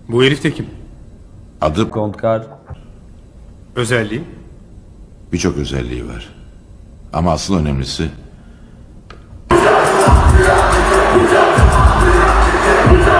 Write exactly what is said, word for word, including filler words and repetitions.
Bu herif de kim? Adı Kontkar. Özelliği? birçok özelliği var. Ama asıl önemlisi